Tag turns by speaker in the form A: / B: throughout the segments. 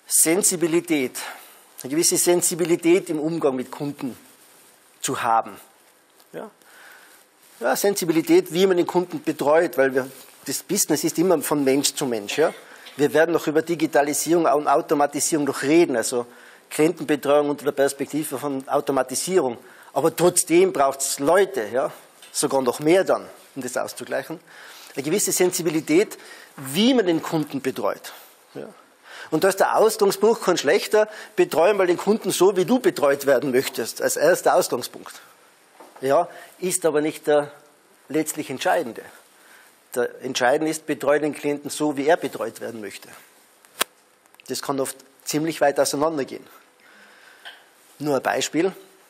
A: Sensibilität, eine gewisse Sensibilität im Umgang mit Kunden zu haben. Ja? Ja, Sensibilität, wie man den Kunden betreut, weil das Business ist immer von Mensch zu Mensch. Ja? Wir werden noch über Digitalisierung und Automatisierung noch reden, also Klientenbetreuung unter der Perspektive von Automatisierung. Aber trotzdem braucht es Leute, ja? Sogar noch mehr dann, um das auszugleichen. Eine gewisse Sensibilität, wie man den Kunden betreut. Ja? Und da ist der Ausgangspunkt kein schlechter, betreue mal den Kunden so, wie du betreut werden möchtest, als erster Ausgangspunkt. Ja, ist aber nicht der letztlich Entscheidende. Der Entscheidende ist, betreue den Klienten so, wie er betreut werden möchte. Das kann oft ziemlich weit auseinandergehen. Nur ein Beispiel.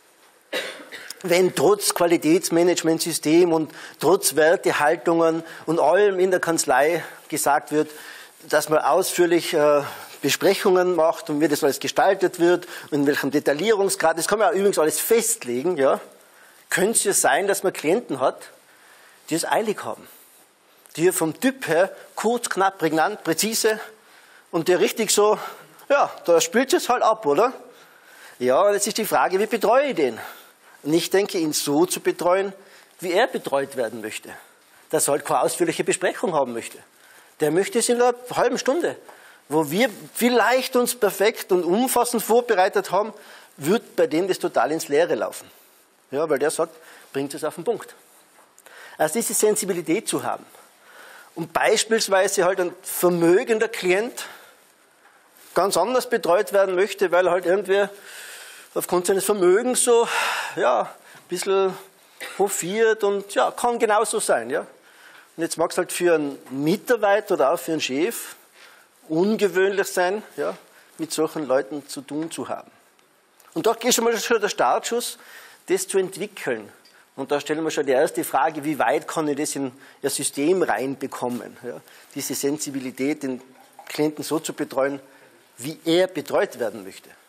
A: Wenn trotz Qualitätsmanagementsystem und trotz Wertehaltungen und allem in der Kanzlei gesagt wird, dass man ausführlich Besprechungen macht und wie das alles gestaltet wird und in welchem Detaillierungsgrad, das kann man ja übrigens alles festlegen, ja, könnte es ja sein, dass man Klienten hat, die es eilig haben, die vom Typ her kurz, knapp, prägnant, präzise und der richtig so, ja, da spielt es halt ab, oder? Ja, jetzt ist die Frage, wie betreue ich den? Und ich denke, ihn so zu betreuen, wie er betreut werden möchte. Dass er halt keine ausführliche Besprechung haben möchte. Der möchte es in einer halben Stunde. Wo wir vielleicht uns perfekt und umfassend vorbereitet haben, wird bei dem das total ins Leere laufen. Ja, weil der sagt, bringt es auf den Punkt. Also diese Sensibilität zu haben. Und beispielsweise halt ein vermögender Klient ganz anders betreut werden möchte, weil er halt irgendwie aufgrund seines Vermögens so, ja, ein bisschen hofiert und ja, kann genauso sein, ja. Und jetzt mag es halt für einen Mitarbeiter oder auch für einen Chef ungewöhnlich sein, ja, mit solchen Leuten zu tun zu haben. Und da ist schon mal der Startschuss, das zu entwickeln. Und da stellen wir schon die erste Frage, wie weit kann ich das in ein System reinbekommen? Ja, diese Sensibilität, den Klienten so zu betreuen, wie er betreut werden möchte.